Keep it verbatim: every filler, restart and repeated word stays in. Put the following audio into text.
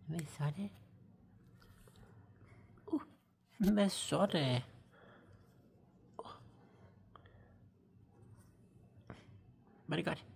Hvad så det? Uh, hvad så det? Uh. Var det godt?